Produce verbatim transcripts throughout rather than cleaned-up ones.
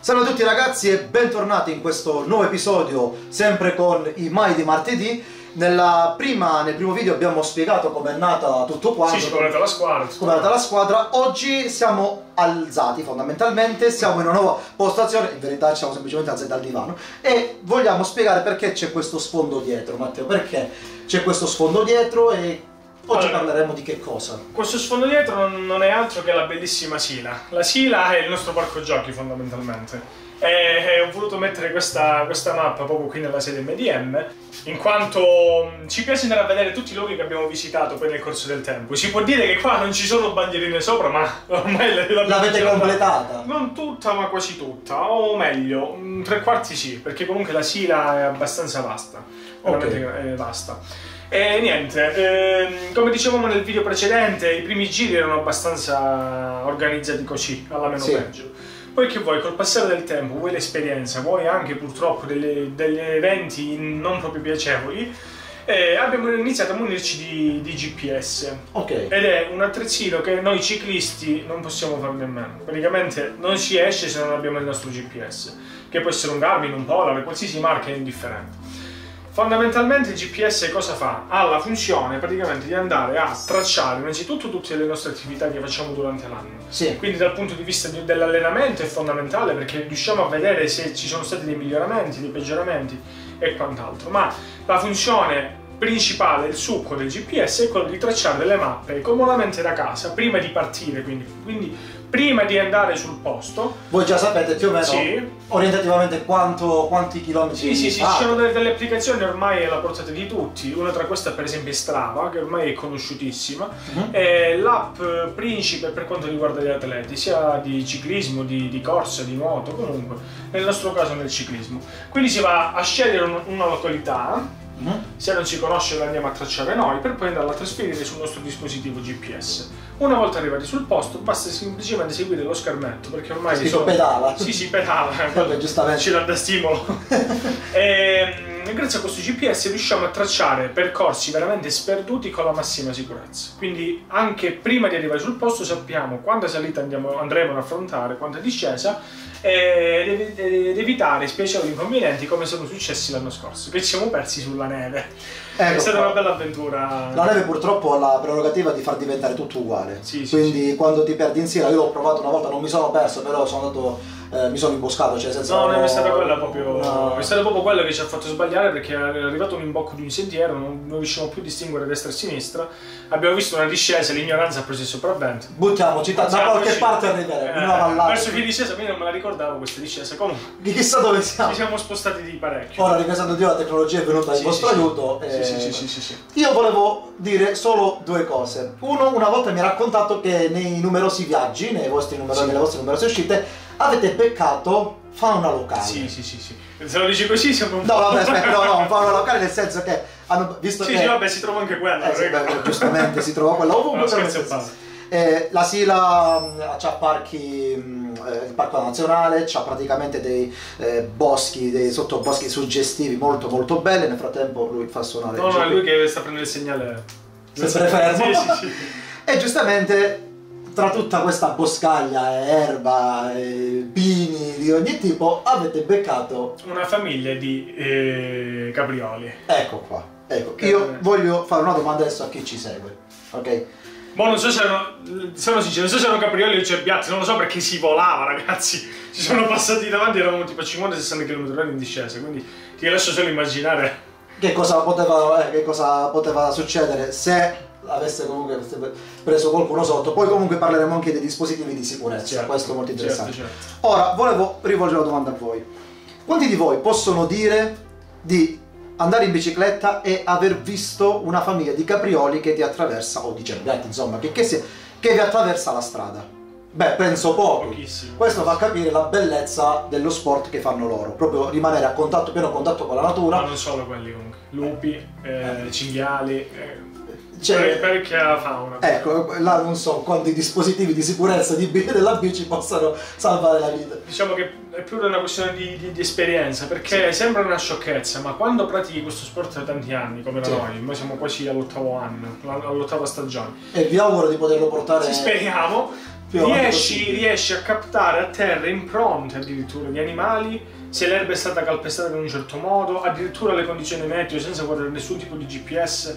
Salve a tutti ragazzi e bentornati in questo nuovo episodio, sempre con i Mai di martedì. Nella prima, nel primo video abbiamo spiegato come è nata tutto quanto. Sì, come è nata la squadra. Come è nata la squadra. Oggi siamo alzati fondamentalmente, siamo in una nuova postazione, in verità ci siamo semplicemente alzati dal divano e vogliamo spiegare perché c'è questo sfondo dietro, Matteo, perché c'è questo sfondo dietro e oggi allora, parleremo di che cosa? Questo sfondo dietro non è altro che la bellissima Sila. La Sila è il nostro parco giochi fondamentalmente. E ho voluto mettere questa, questa mappa proprio qui nella sede M D M, in quanto ci piace andare a vedere tutti i luoghi che abbiamo visitato poi nel corso del tempo. Si può dire che qua non ci sono bandierine sopra, ma ormai l'avete completata? Non tutta, ma quasi tutta, o meglio, tre quarti sì, perché comunque la Sila è abbastanza vasta, veramente okay. vasta. E niente, ehm, come dicevamo nel video precedente, i primi giri erano abbastanza organizzati così, alla meno sì. peggio. Poi che vuoi, col passare del tempo, vuoi l'esperienza, vuoi anche purtroppo delle, degli eventi non proprio piacevoli, eh, abbiamo iniziato a munirci di, di G P S. Ok. Ed è un attrezzino che noi ciclisti non possiamo fare nemmeno. Praticamente non si esce se non abbiamo il nostro G P S, che può essere un Garmin, un Polar, qualsiasi marca è indifferente. Fondamentalmente il G P S cosa fa? Ha la funzione praticamente di andare a tracciare innanzitutto tutte le nostre attività che facciamo durante l'anno. Sì. Quindi dal punto di vista dell'allenamento è fondamentale perché riusciamo a vedere se ci sono stati dei miglioramenti, dei peggioramenti e quant'altro. Ma la funzione principale, il succo del G P S è quello di tracciare delle mappe comodamente da casa prima di partire, quindi, quindi prima di andare sul posto. Voi già sapete più o meno sì. orientativamente quanti, quanti chilometri Sì, sì, sì, ci sono delle, delle applicazioni ormai alla portata di tutti. Una tra queste per esempio è Strava, che ormai è conosciutissima. Uh-huh. È l'app principe per quanto riguarda gli atleti, sia di ciclismo, di, di corsa, di nuoto, comunque nel nostro caso nel ciclismo. Quindi si va a scegliere un, una località. Mm-hmm. Se non si conosce la andiamo a tracciare noi per poi andarla a trasferire sul nostro dispositivo G P S. Una volta arrivati sul posto basta semplicemente seguire lo schermetto perché ormai si sono... pedala. Sì, si pedala, Vabbè, giustamente. Ci dà da stimolo. E grazie a questo G P S riusciamo a tracciare percorsi veramente sperduti con la massima sicurezza. Quindi anche prima di arrivare sul posto sappiamo quanta salita andiamo, andremo ad affrontare, quanta discesa, ed evitare spiacevoli inconvenienti come sono successi l'anno scorso, che ci siamo persi sulla neve. Ecco, è stata una bella avventura. La neve purtroppo ha la prerogativa di far diventare tutto uguale. Sì, sì, quindi sì. quando ti perdi in Sila, io l'ho provato una volta, non mi sono perso, però sono andato, eh, mi sono imboscato, cioè senza... No, non è stata quella proprio... No. È stato proprio quello che ci ha fatto sbagliare perché è arrivato un imbocco di un sentiero, non, non riusciamo più a distinguere destra e sinistra, abbiamo visto una discesa, l'ignoranza ha preso il sopravvento. Buttiamoci, da qualche parte arriveremo, eh, verso fine discesa, io non me la ricordavo questa discesa, comunque... Chissà dove siamo. Ci siamo spostati di parecchio. Ora, ringraziando Dio, la tecnologia è venuta in sì, vostro sì, aiuto. Sì, e... sì, sì, sì, sì, sì. Io volevo dire solo due cose. Uno, una volta mi ha raccontato che nei numerosi viaggi, nei vostri numerosi, sì. nelle vostre numerose uscite, avete beccato fauna locale. Sì, sì, sì, sì. Se lo dici così siamo un po'... No, vabbè, aspetta, no, no, fauna locale nel senso che hanno visto sì, che... Sì, vabbè, si trova anche quella. Eh, sì, beh, giustamente, si trova quella ovunque. No, scherzo a parte. Eh, la Sila c'ha parchi, eh, il parco nazionale, c'ha praticamente dei eh, boschi, dei sottoboschi suggestivi molto molto belli. Nel frattempo lui fa suonare. No, no, è lui che sta prendendo il segnale. Sempre fermo. Sì, sì, sì. E giustamente tra tutta questa boscaglia, erba, e pini di ogni tipo, avete beccato una famiglia di eh, caprioli. Ecco qua. Ecco, io voglio fare una domanda adesso a chi ci segue, ok? Ma non so se erano, sono sincero, non so se erano caprioli o cerbiatti, non lo so perché si volava, ragazzi. Ci sono passati davanti, eravamo tipo a cinquanta sessanta chilometri orari in discesa, quindi ti lascio solo immaginare che cosa poteva, eh, che cosa poteva succedere se avesse comunque preso qualcuno sotto. Poi comunque parleremo anche dei dispositivi di sicurezza, certo, questo è molto interessante. Certo, certo. Ora, volevo rivolgere una domanda a voi. Quanti di voi possono dire di andare in bicicletta e aver visto una famiglia di caprioli che ti attraversa, o di cerbiatti, insomma, che, che, si, che vi attraversa la strada? Beh, penso poco. Pochissimo. Questo fa capire la bellezza dello sport che fanno loro, proprio rimanere a contatto, pieno contatto con la natura. Ma non solo quelli comunque, lupi, eh, cinghiali, eh, cioè, parecchia fauna. Ecco, là non so quanti dispositivi di sicurezza di della bici possano salvare la vita. Diciamo che è più una questione di, di, di esperienza, perché sì. Sembra una sciocchezza, ma quando pratichi questo sport da tanti anni, come da sì. noi, noi siamo quasi all'ottavo anno, all'ottava stagione. E vi auguro di poterlo portare... Ci speriamo. riesci, riesci a captare a terra impronte addirittura di animali, se l'erba è stata calpestata in un certo modo, addirittura le condizioni meteo senza guardare nessun tipo di G P S.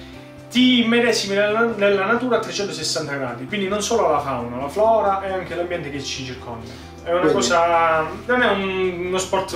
Ti medesimi nella, nella natura a trecentosessanta gradi, quindi non solo la fauna, la flora e anche l'ambiente che ci circonda. È una quindi, cosa, non è un, uno sport,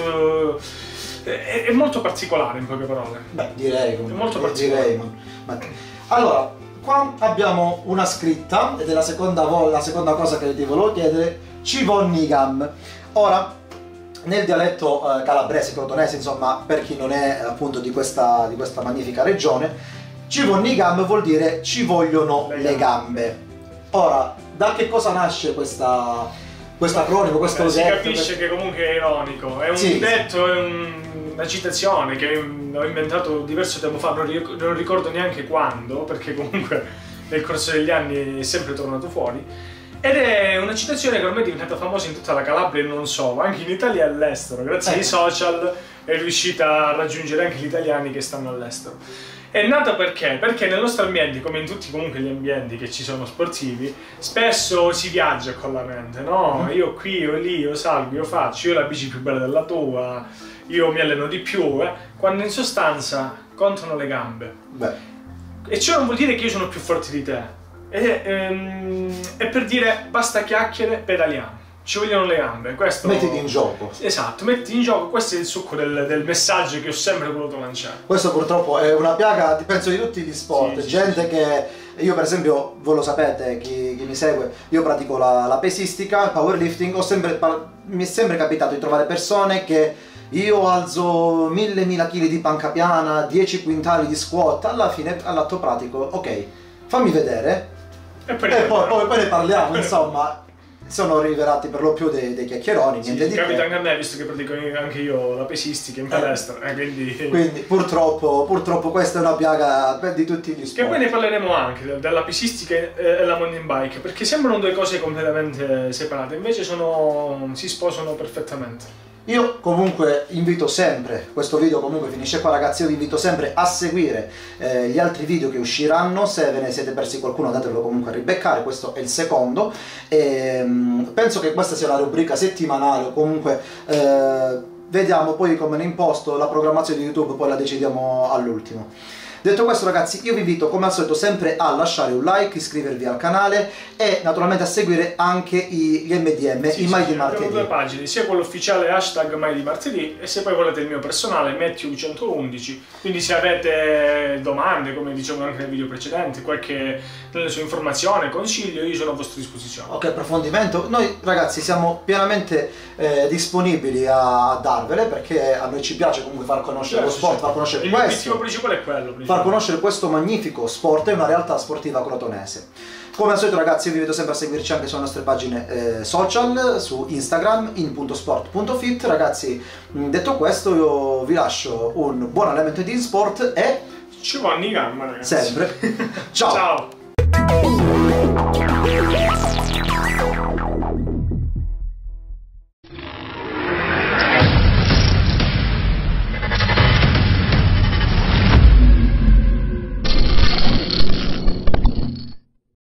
è, è molto particolare in poche parole. Beh, direi comunque. È molto particolare. Direi, ma, ma... Allora, qua abbiamo una scritta, ed è la seconda, la seconda cosa che ti volevo chiedere, Civonnigam. Ora, nel dialetto eh, calabrese, crotonese, insomma, per chi non è appunto di questa, di questa magnifica regione, Civonnigam vuol dire ci vogliono le, le gambe. Ora, da che cosa nasce questa, questo acronimo, questo detto? Si capisce questo... che comunque è ironico, è un sì, detto, sì. È un, una citazione che ho inventato diverso tempo fa, non, ric non ricordo neanche quando, perché comunque nel corso degli anni è sempre tornato fuori. Ed è una citazione che ormai è diventata famosa in tutta la Calabria e non solo, anche in Italia e all'estero. Grazie eh. ai social è riuscita a raggiungere anche gli italiani che stanno all'estero. È nata perché? Perché nel nostro ambiente, come in tutti comunque gli ambienti che ci sono sportivi, spesso si viaggia con la mente, no? Io qui, io lì, io salgo, io faccio, io ho la bici più bella della tua, io mi alleno di più, eh? Quando in sostanza contano le gambe. Beh. E ciò non vuol dire che io sono più forte di te, è, ehm, è per dire basta chiacchiere, pedaliamo. Ci vogliono le gambe, questo... Mettiti in gioco. Esatto, mettiti in gioco, questo è il succo del, del messaggio che ho sempre voluto lanciare. Questo purtroppo è una piaga, penso, di tutti gli sport. Sì, gente sì, che... Io per esempio, voi lo sapete, chi, chi mi segue, io pratico la, la pesistica, il powerlifting, ho sempre, mi è sempre capitato di trovare persone che io alzo mille mila chili di panca piana, dieci quintali di squat, alla fine, all'atto pratico, ok, fammi vedere, e poi, e poi, poi, poi ne parliamo, insomma. Sono rivelati per lo più dei, dei chiacchieroni, sì, niente di capita che. anche a me, visto che pratico anche io la pesistica in palestra, eh. Eh, quindi... quindi purtroppo, purtroppo questa è una piaga di tutti gli sport. Che poi ne parleremo anche della pesistica e la mountain bike, perché sembrano due cose completamente separate, invece sono, si sposano perfettamente. Io comunque invito sempre, questo video comunque finisce qua ragazzi, io vi invito sempre a seguire eh, gli altri video che usciranno, se ve ne siete persi qualcuno andatelo comunque a ribeccare, questo è il secondo, e, um, penso che questa sia una rubrica settimanale o comunque eh, vediamo poi come ne imposto la programmazione di YouTube, poi la decidiamo all'ultimo. Detto questo ragazzi, io vi invito come al solito sempre a lasciare un like, iscrivervi al canale e naturalmente a seguire anche i, gli M D M, sì, i Mai sì, di Martedì. Abbiamo due pagine, sia quello ufficiale hashtag Mai di Martedì e se poi volete il mio personale Matthew centoundici, quindi se avete domande, come dicevo anche nel video precedente, qualche informazione, consiglio, io sono a vostra disposizione. Ok, approfondimento. Noi ragazzi siamo pienamente eh, disponibili a, a darvele perché a noi ci piace comunque far conoscere certo, lo sport, certo. far conoscere il questo. L'obiettivo principale è quello. Principale. Far conoscere questo magnifico sport e una realtà sportiva crotonese. Come al solito ragazzi io vi invito sempre a seguirci anche sulle nostre pagine eh, social, su Instagram, in punto sport punto fit. Ragazzi, detto questo io vi lascio un buon allenamento di sport e... Ci vanno i gamma ragazzi. Sempre. Ciao. Ciao.